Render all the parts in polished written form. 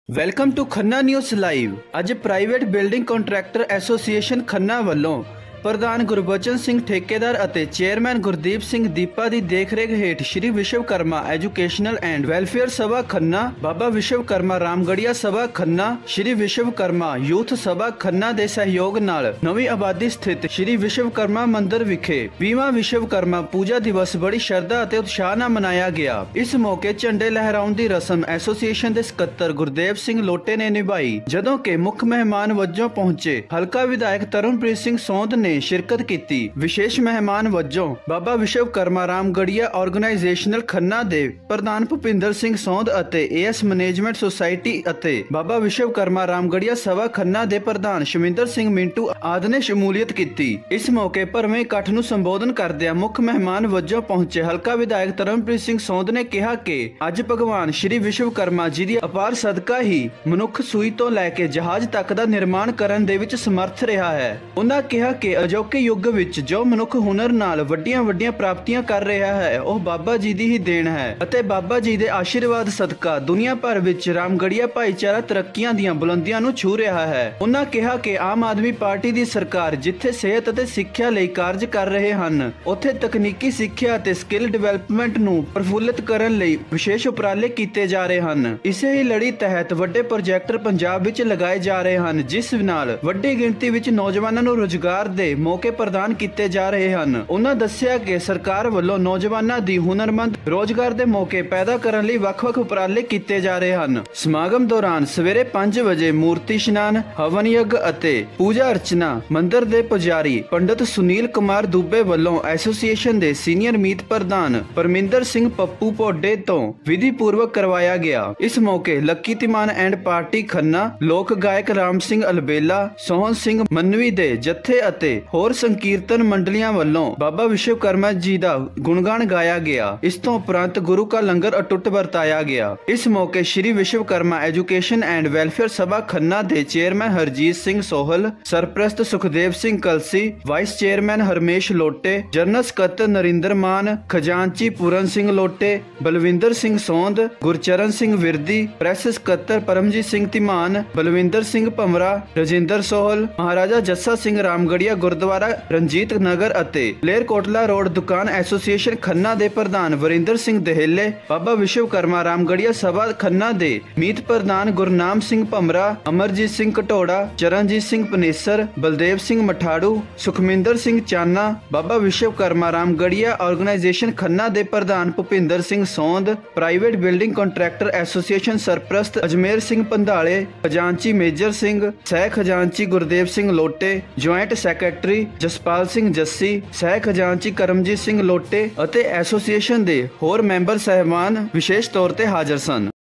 Welcome to Khanna news live. ਅੱਜ private building contractor association Khanna ਵੱਲੋਂ ਪ੍ਰਧਾਨ ਗੁਰਬਚਨ ਸਿੰਘ ਠੇਕੇਦਾਰ ਅਤੇ ਚੇਅਰਮੈਨ ਗੁਰਦੀਪ ਸਿੰਘ ਦੀਪਾ ਦੀ ਦੇਖਰੇਖ ਹੇਠ Shri Vishwakarma educational and welfare Sabha Khanna, Baba Vishwakarma Ramgarhia Sabha Khanna, Shri Vishwakarma youth Sabha Khanna ਦੇ ਸਹਿਯੋਗ ਨਾਲ ਨਵੀਂ ਆਬਾਦੀ ਸਥਿਤ ਸ਼੍ਰੀ ਵਿਸ਼ਵਕਰਮਾ ਮੰਦਿਰ ਵਿਖੇ 20ਵਾਂ ਵਿਸ਼ਵਕਰਮਾ ਪੂਜਾ ਦਿਵਸ ਬੜੀ ਸ਼ਰਧਾ ਅਤੇ ਉਤਸ਼ਾਹ ਨਾਲ ਮਨਾਇਆ ਗਿਆ। ਇਸ ਮੌਕੇ ਝੰਡੇ ਲਹਿਰਾਉਣ ਦੀ ਰਸਮ ਐਸੋਸੀਏਸ਼ਨ ਦੇ ਸਕੱਤਰ ਗੁਰਦੇਵ ਸਿੰਘ ਲੋਟੇ ਨੇ ਨਿਭਾਈ, ਜਦੋਂ ਕਿ ਮੁੱਖ ਮਹਿਮਾਨ ਵਜੋਂ ਪਹੁੰਚੇ ਹਲਕਾ ਵਿਧਾਇਕ ਤਰਨਪ੍ਰੀਤ ਸਿੰਘ ਸੌਂਦ ਨੇ शिरकत की। विशेष मेहमान वजों बाबा विश्वकर्मा रामगढ़िया ऑर्गेनाइजेशनल खन्ना दे प्रधान भूपिंदर सिंह सौंद अते एएस मैनेजमेंट सोसाइटी अते बाबा विश्वकर्मा रामगढ़िया सभा खन्ना दे प्रधान शमिंदर सिंह मिंटू आदि ने शमूलियत की। इस मौके भरवें इकट्ठ नूं संबोधन करदिआं मुख मेहमान वजों पहुंचे हलका विधायक तरनप्रीत सिंह सौंद ने कहा कि अज भगवान श्री विश्वकर्मा जी दी अपार सदका ही मनुख सूई तो लैके जहाज तक दा निर्माण करन दे विच समर्थ रहा है। उन्हां कहा कि अजोके युग विच जो मनुख हुनर नाल वड्डियां वड्डियां प्राप्तियां कर रहा है वह बाबा जी दी ही देन है अते बाबा जी दे आशीर्वाद सदका दुनिया भर विच रामगढ़िया भाईचारा तरक्कियां दीयां बुलंदियां नूं छू रहा है। उन्हां कहा कि आम आदमी पार्टी दी सरकार जिथे सेहत अते सिक्ख्या लई कारज कर रहे हन, उत्थे तकनीकी सिक्ख्या अते स्किल डिवेलपमेंट नूं प्रफुल्लित करन लई विशेष उपराले कीते जा रहे हन। इसे ही लड़ी तहत वड्डे प्रोजेक्ट पंजाब विच लगाए जा रहे हन, जिस नाल वड्डी गिणती विच नौजवानां नूं रोजगार दे मौके प्रदान किए जा रहे हैं। उन्होंने दस्सिया कि सरकार वालों नौजवानों दी हुनरमंद रोजगार के मौके पैदा करने लई वख-वख उपराले किए जा रहे हैं। समागम दौरान सवेरे 5 बजे मूर्ति स्नान, हवन यज्ञ अते पूजा अर्चना मंदिर के पुजारी पंडित सुनील कुमार दुबे वालों एसोसीएशन के सीनियर मीत प्रधान परमिंदर सिंह पप्पू पोडे तो विधि पूर्वक करवाया गया। इस मौके Lucky Timan and party Khanna, लोक गायक राम सिंह अलबेला, सोहन सिंह मनवी दे जत्थे अते होर संकीर्तन मंडलियां वालों बाबा विश्वकर्मा जी दा गुणगान गाया गया। इस तो उपरंत गुरु का लंगर अटुट वरताया गया। इस मौके Shri Vishwakarma education and welfare Sabha Khanna दे चेयरमैन हरजीत सिंह सोहल, सरप्रस्त Sukhdev Singh Kalsi, vice chairman Harmesh Lote, general सकत्तर नरिंदर मान, खजांची पूरन सिंह लोटे, बलविंदर सिंह सौंद, गुरचरण सिंह विरदी, प्रेस सकत्तर परमजीत सिंह तिमान, बलविंदर सिंह भमरा, रजिंदर सोहल, महाराजा जस्सा सिंह रामगढ़िया गुरुद्वारा रंजीत नगर अते लेरकोटला रोड दुकान एसोसीएशन खन्ना दे प्रधान वरिंदर सिंह दहेले, बाबा विश्वकर्मा रामगढ़िया सभा खन्ना दे मीत प्रधान गुरनाम सिंह भमरा, अमरजीत सिंह कटोड़ा, चरणजीत सिंह पनेसर, बलदेव सिंह मठाड़ू, सुखमिंदर सिंह चाना, बाबा विश्वकर्मा रामगढ़िया ऑर्गेनाइजेशन खन्ना दे प्रधान Bhupinder Singh Saund, private building contractor association सरप्रस्त अजमेर सिंह पंधाले, खजांची मेजर सिंह, सह खजांची गुरदेव सिंह लोटे, ज्वाइंट सैकटरी जसपाल सिंह जस्सी, सह खजांची करमजीत सिंह लोटे अते एसोसीएशन दे होर मैंबर साहिबान विशेष तौर ते हाज़र सन।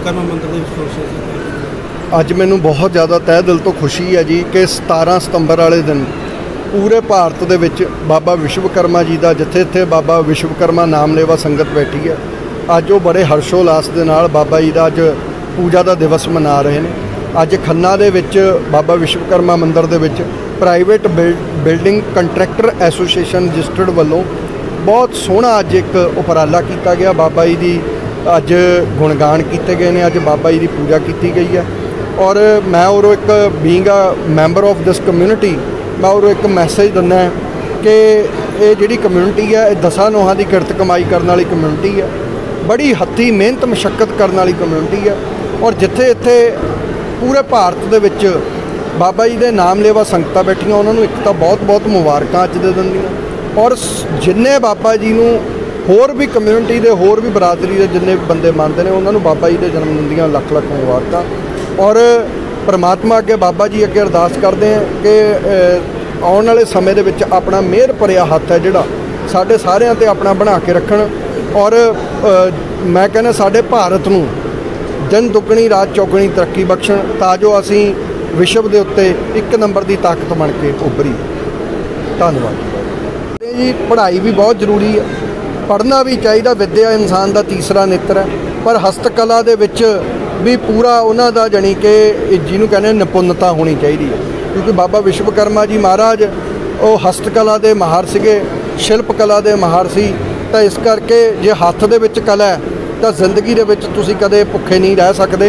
अज मैनूं बहुत ज़्यादा तह दिल तो खुशी है जी कि 17 सितंबर वाले दिन पूरे भारत दे विच बाबा विश्वकर्मा जी का जिथे जिथे बाबा विश्वकर्मा नामलेवा संगत बैठी है, अज वो बड़े हर्षोल्लास दे नाल बाबा जी का अज पूजा का दिवस मना रहे हैं। अज खन्ना दे विच बाबा विश्वकर्मा मंदिर दे विच private building contractor association registered वालों बहुत सोहना अज एक उपराला किया गया। बाबा जी की अज गुणगान किए गए हैं, अज बाबा जी की पूजा की गई है और मैं और एक being a member of this community मैं और एक मैसेज दिना है कि ये जिहड़ी कम्यूनिटी है ये 10 नोहां की किरत कमाई करने वाली कम्यूनिटी है, बड़ी हत्थी मेहनत मशक्कत करने वाली कम्यूनिटी है और जिथे इत्थे पूरे भारत दे विच बाबा जी के नामलेवा संगतां बैठियां उन्होंने एक तो बहुत बहुत मुबारक अज दे दिंदियां और जिन्ने बाबा जी नूं होर भी कम्यूनिटी के होर भी बरादरी के जिन्ने बंदे मानते हैं उन्होंने बाबा जी के जन्मदिन दीयां लख लख मुबारक और परमात्मा अगे बाबा जी अगे अरदास करते हैं कि आने वाले समय दे विच अपना मेहर भरिया हत्थ है जिहड़ा साडे सारियां ते अपना बना के रखण और मैं कहना साडे भारत नूं दिन दुगनी रात चौगनी तरक्की बख्शण तां जो असीं विश्व के उत्ते 1 नंबर की ताकत बन के उभरी। धन्यवाद जी। पढ़ाई भी बहुत जरूरी है, पढ़ना भी चाहिए, विद्या इंसान का तीसरा नेत्र है, पर हस्तकला दे विच भी पूरा उन्हां दा जानी कि जिन्होंने कहने निपुणता होनी चाहिए है, क्योंकि बाबा विश्वकर्मा जी महाराज वो हस्तकला के माहर सीगे, शिल्प कला के माहर सी, तो इस करके जे हत्थ दे विच कला है तो जिंदगी दे विच तुसीं कदे भुखे नहीं रह सकते।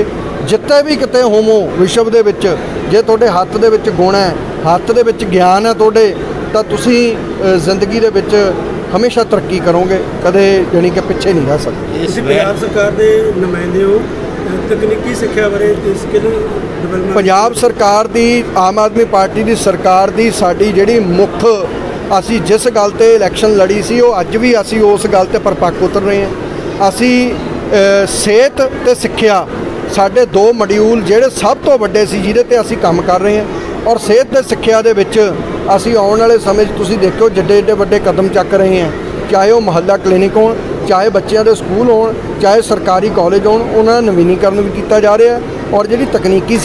ਜਿੱਥੇ ਵੀ ਕਿਤੇ ਹੋਵੋ ਵਿਸ਼ਵ ਦੇ ਵਿੱਚ, ਜੇ ਤੁਹਾਡੇ ਹੱਥ ਦੇ ਵਿੱਚ ਗੁਣ ਹੈ, ਹੱਥ ਦੇ ਵਿੱਚ ਗਿਆਨ ਹੈ ਤੁਹਾਡੇ, ਤਾਂ ਤੁਸੀਂ ਜ਼ਿੰਦਗੀ ਦੇ ਵਿੱਚ ਹਮੇਸ਼ਾ ਤਰੱਕੀ ਕਰੋਗੇ, ਕਦੇ ਜਾਣੀ ਕਿ ਪਿੱਛੇ ਨਹੀਂ ਰਹਿ ਸਕਦੇ। ਤੁਸੀਂ ਪੰਜਾਬ ਸਰਕਾਰ ਦੇ ਨੁਮਾਇੰਦੇ ਹੋ, ਤਕਨੀਕੀ ਸਿੱਖਿਆ ਬਾਰੇ ਸਕਿੱਲ ਡਿਵੈਲਪਮੈਂਟ ਪੰਜਾਬ ਸਰਕਾਰ ਦੀ, ਆਮ ਆਦਮੀ ਪਾਰਟੀ ਦੀ ਸਰਕਾਰ ਦੀ ਸਾਡੀ ਜਿਹੜੀ ਮੁੱਖ, ਅਸੀਂ ਜਿਸ ਗੱਲ ਤੇ ਇਲੈਕਸ਼ਨ ਲੜੀ ਸੀ ਉਹ ਅੱਜ ਵੀ ਅਸੀਂ ਉਸ ਗੱਲ ਤੇ ਪਰਪੱਕ ਉਤਰ ਰਹੇ ਹਾਂ। ਅਸੀਂ ਸਿਹਤ ਤੇ ਸਿੱਖਿਆ, ਸਾਡੇ 2 ਮੋਡਿਊਲ ਜਿਹੜੇ ਸਭ ਤੋਂ ਵੱਡੇ ਸੀ ਜਿਹਦੇ ਤੇ ਅਸੀਂ ਕੰਮ ਕਰ ਰਹੇ ਹਾਂ, ਔਰ ਸਿਹਤ ਤੇ ਸਿੱਖਿਆ ਦੇ ਵਿੱਚ ਅਸੀਂ ਆਉਣ ਵਾਲੇ ਸਮੇਂ 'ਚ ਤੁਸੀਂ ਦੇਖੋ ਜਿੱਡੇ ਏਡੇ ਵੱਡੇ ਕਦਮ ਚੱਕ ਰਹੇ ਹਾਂ, ਚਾਹੇ ਉਹ ਮੁਹੱਲਾ ਕਲੀਨਿਕ ਹੋਣ, ਚਾਹੇ ਬੱਚਿਆਂ ਦੇ ਸਕੂਲ ਹੋਣ, ਚਾਹੇ ਸਰਕਾਰੀ ਕਾਲਜ ਹੋਣ, ਉਹਨਾਂ ਦਾ ਨਵੀਨੀਕਰਨ ਵੀ ਕੀਤਾ ਜਾ ਰਿਹਾ। ਔਰ ਜਿਹੜੀ ਤਕਨੀਕੀ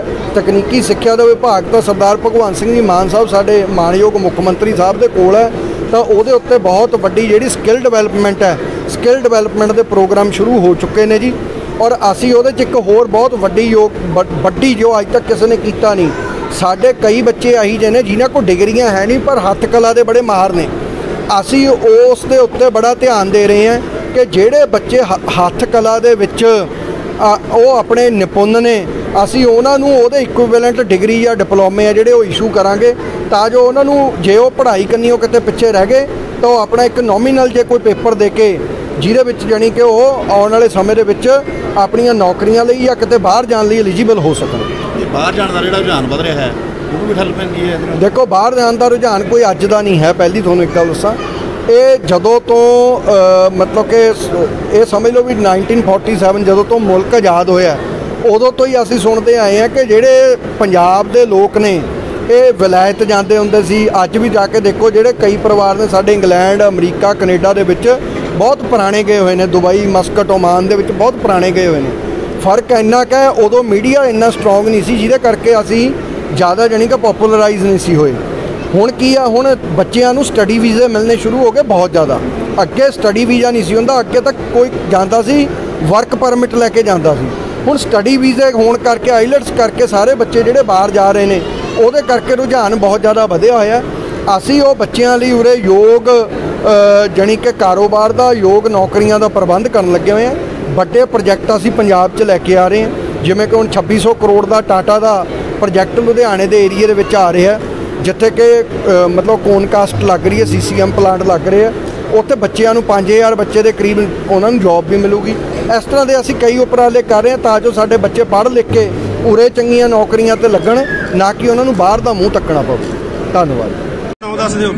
ਸਿੱਖਿਆ ਦਾ ਵਿਭਾਗ ਤਾਂ ਸਰਦਾਰ ਭਗਵੰਤ ਸਿੰਘ ਜੀ ਮਾਨ ਸਾਹਿਬ ਸਾਡੇ ਮਾਣਯੋਗ ਮੁੱਖ ਮੰਤਰੀ ਸਾਹਿਬ ਦੇ ਕੋਲ ਹੈ, ਤਾਂ ਉਹਦੇ ਉੱਤੇ ਬਹੁਤ ਵੱਡੀ ਜਿਹੜੀ ਸਕਿੱਲ ਡਿਵੈਲਪਮੈਂਟ ਹੈ, ਸਕਿੱਲ ਡਿਵੈਲਪਮੈਂਟ ਦੇ ਪ੍ਰੋਗਰਾਮ ਸ਼ੁਰੂ ਹੋ ਚੁੱਕੇ ਨੇ ਜੀ। ਔਰ ਅਸੀਂ ਉਹਦੇ 'ਚ ਇੱਕ ਹੋਰ ਬਹੁਤ ਵੱਡੀ ਜੋ ਅੱਜ ਤੱਕ ਕਿਸੇ ਨੇ ਕੀਤਾ ਨਹੀਂ, ਸਾਡੇ ਕਈ ਬੱਚੇ ਇਹੀ ਜਿਹੇ ਨੇ ਜਿਨ੍ਹਾਂ ਕੋਲ ਡਿਗਰੀਆਂ ਹੈ ਨਹੀਂ ਪਰ ਹੱਥ ਕਲਾ ਦੇ ਬੜੇ ਮਾਹਰ ਨੇ। ਅਸੀਂ ਉਸ ਦੇ ਉੱਤੇ ਬੜਾ ਧਿਆਨ ਦੇ ਰਹੇ ਹਾਂ ਕਿ ਜਿਹੜੇ ਬੱਚੇ ਹੱਥ ਕਲਾ ਦੇ ਵਿੱਚ ਉਹ ਆਪਣੇ ਨਿਪੁੰਨ ਨੇ, ਅਸੀਂ ਉਹਨਾਂ ਨੂੰ ਉਹਦੇ ਇਕੁਇਵਲੈਂਟ ਡਿਗਰੀ ਜਾਂ ਡਿਪਲੋਮੇ ਆ ਜਿਹੜੇ ਉਹ ਇਸ਼ੂ ਕਰਾਂਗੇ, ਤਾਂ ਜੋ ਉਹਨਾਂ ਨੂੰ ਜੇ ਉਹ ਪੜ੍ਹਾਈ ਕਰਨੀ ਉਹ ਕਿਤੇ ਪਿੱਛੇ ਰਹਿ ਗਏ ਤਾਂ ਉਹ ਆਪਣਾ ਇੱਕ ਨੋਮੀਨਲ ਜੇ ਕੋਈ ਪੇਪਰ ਦੇ ਕੇ ਜਿਹਦੇ ਵਿੱਚ ਜਾਣੀ ਕਿ ਉਹ ਆਉਣ ਵਾਲੇ ਸਮੇਂ ਦੇ ਵਿੱਚ ਆਪਣੀਆਂ ਨੌਕਰੀਆਂ ਲਈ ਜਾਂ ਕਿਤੇ ਬਾਹਰ ਜਾਣ ਲਈ ਐਲੀਜੀਬਲ ਹੋ ਸਕਣ। ਇਹ ਬਾਹਰ ਜਾਣ ਦਾ ਜਿਹੜਾ ਰੁਝਾਨ ਵਧ ਰਿਹਾ ਹੈ ਉਹਨੂੰ ਵੀ ਠੱਲ ਪੈਂਦੀ ਹੈ? ਦੇਖੋ, ਬਾਹਰ ਜਾਣ ਦਾ ਰੁਝਾਨ ਕੋਈ ਅੱਜ ਦਾ ਨਹੀਂ ਹੈ। ਪਹਿਲੀ ਤੁਹਾਨੂੰ ਇੱਕ ਗੱਲ ਦੱਸਾਂ, ਇਹ ਜਦੋਂ ਤੋਂ ਮਤਲਬ ਕਿ ਇਹ ਸਮਝ ਲਓ ਵੀ 1947 ਜਦੋਂ ਤੋਂ ਮੁਲਕ ਆਜ਼ਾਦ ਹੋਇਆ ਉਦੋਂ ਤੋਂ ਹੀ ਅਸੀਂ ਸੁਣਦੇ ਆਏ ਹਾਂ ਕਿ ਜਿਹੜੇ ਪੰਜਾਬ ਦੇ ਲੋਕ ਨੇ ਇਹ ਵਿਲਾਇਤ ਜਾਂਦੇ ਹੁੰਦੇ ਸੀ। ਅੱਜ ਵੀ ਜਾ ਕੇ ਦੇਖੋ, ਜਿਹੜੇ ਕਈ ਪਰਿਵਾਰ ਨੇ ਸਾਡੇ ਇੰਗਲੈਂਡ, ਅਮਰੀਕਾ, ਕੈਨੇਡਾ ਦੇ ਵਿੱਚ ਬਹੁਤ ਪੁਰਾਣੇ ਗਏ ਹੋਏ ਨੇ, ਦੁਬਈ, ਮਸਕਟ, ਓਮਾਨ ਦੇ ਵਿੱਚ ਬਹੁਤ ਪੁਰਾਣੇ ਗਏ ਹੋਏ ਨੇ। ਫਰਕ ਇੰਨਾ ਕਿ ਉਦੋਂ ਮੀਡੀਆ ਇੰਨਾ ਸਟਰੋਂਗ ਨਹੀਂ ਸੀ, ਜਿਹਦੇ ਕਰਕੇ ਅਸੀਂ ਜ਼ਿਆਦਾ ਜਾਣੀ ਕਿ ਪੋਪੂਲਰਾਈਜ਼ ਨਹੀਂ ਸੀ ਹੋਏ। ਹੁਣ ਕੀ ਆ, ਹੁਣ ਬੱਚਿਆਂ ਨੂੰ ਸਟੱਡੀ ਵੀਜ਼ੇ ਮਿਲਣੇ ਸ਼ੁਰੂ ਹੋ ਗਏ ਬਹੁਤ ਜ਼ਿਆਦਾ। ਅੱਗੇ ਸਟੱਡੀ ਵੀਜ਼ਾ ਨਹੀਂ ਸੀ ਹੁੰਦਾ, ਅੱਗੇ ਤੱਕ ਕੋਈ ਜਾਂਦਾ ਸੀ ਵਰਕ ਪਰਮਿਟ ਲੈ ਕੇ ਜਾਂਦਾ ਸੀ। ਹੁਣ ਸਟੱਡੀ ਵੀਜ਼ੇ ਹੋਣ ਕਰਕੇ, ਆਈਲੈਟਸ ਕਰਕੇ ਸਾਰੇ ਬੱਚੇ ਜਿਹੜੇ ਬਾਹਰ ਜਾ ਰਹੇ ਨੇ, ਉਹਦੇ ਕਰਕੇ ਰੁਝਾਨ ਬਹੁਤ ਜ਼ਿਆਦਾ ਵਧਿਆ ਹੋਇਆ। ਅਸੀਂ ਉਹ ਬੱਚਿਆਂ ਲਈ ਉਰੇ ਯੋਗ ਜਾਣੀ ਕਿ ਕਾਰੋਬਾਰ ਦਾ, ਯੋਗ ਨੌਕਰੀਆਂ ਦਾ ਪ੍ਰਬੰਧ ਕਰਨ ਲੱਗੇ ਹੋਏ ਹਾਂ। ਵੱਡੇ ਪ੍ਰੋਜੈਕਟ ਅਸੀਂ ਪੰਜਾਬ 'ਚ ਲੈ ਕੇ ਆ ਰਹੇ ਹਾਂ, ਜਿਵੇਂ ਕਿ ਹੁਣ 2600 ਕਰੋੜ ਦਾ ਟਾਟਾ ਦਾ ਪ੍ਰੋਜੈਕਟ ਲੁਧਿਆਣੇ ਦੇ ਏਰੀਏ ਦੇ ਵਿੱਚ ਆ ਰਿਹਾ, ਜਿੱਥੇ ਕਿ ਮਤਲਬ ਕੋਨਕਾਸਟ ਲੱਗ ਰਹੀ ਹੈ, CCM ਪਲਾਂਟ ਲੱਗ ਰਿਹਾ। ਉੱਥੇ ਬੱਚਿਆਂ ਨੂੰ 5000 ਬੱਚੇ ਦੇ ਕਰੀਬ ਉਹਨਾਂ ਨੂੰ ਜੌਬ ਵੀ ਮਿਲੂਗੀ। ਇਸ ਤਰ੍ਹਾਂ ਦੇ ਅਸੀਂ ਕਈ ਉਪਰਾਲੇ ਕਰ ਰਹੇ ਹਾਂ ਤਾਂ ਜੋ ਸਾਡੇ ਬੱਚੇ ਪੜ੍ਹ ਲਿਖ ਕੇ ਉਰੇ ਚੰਗੀਆਂ ਨੌਕਰੀਆਂ ਤੇ ਲੱਗਣ, ਨਾ ਕਿ ਉਹਨਾਂ ਨੂੰ ਬਾਹਰ ਦਾ ਮੂੰਹ ਤੱਕਣਾ ਪਵੇ। ਧੰਨਵਾਦ। ਨਾਮ ਦੱਸ ਦਿਓ।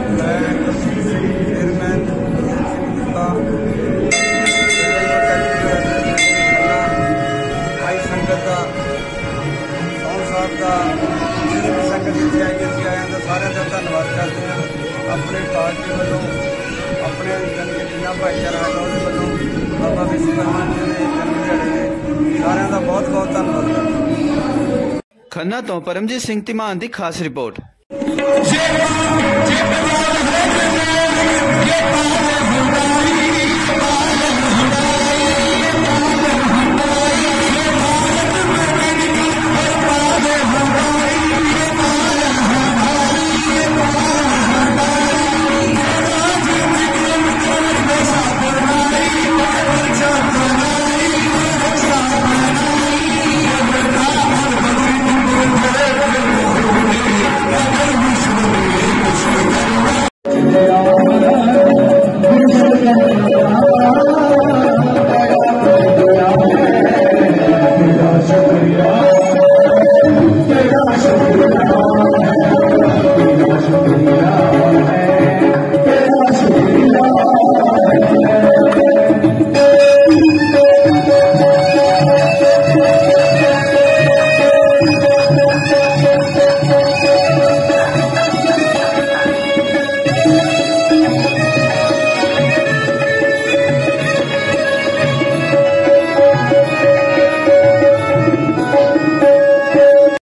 ਸਾਰਿਆਂ ਦਾ ਧੰਨਵਾਦ ਕਰਦੇ ਹਾਂ। ਆਪਣੇ ਪਾਰਟੀ ਵੱਲੋਂ, ਆਪਣੇ ਜਿੰਨਾ ਭਾਈਚਾਰਾ ਹੈਗਾ ਉਹਦੇ ਵੱਲੋਂ ਬਾਬਾ ਵਿਸ਼ਵਕਰਮਾ ਜੀ ਦੇ ਜਨਮ ਦਿਹਾੜੇ ਦੇ ਸਾਰਿਆਂ ਦਾ ਬਹੁਤ ਬਹੁਤ ਧੰਨਵਾਦ ਕਰਦੇ ਹਾਂ। ਖੰਨਾ ਤੋਂ ਪਰਮਜੀਤ ਸਿੰਘ ਧੀਮਾਨ ਦੀ ਖਾਸ ਰਿਪੋਰਟ।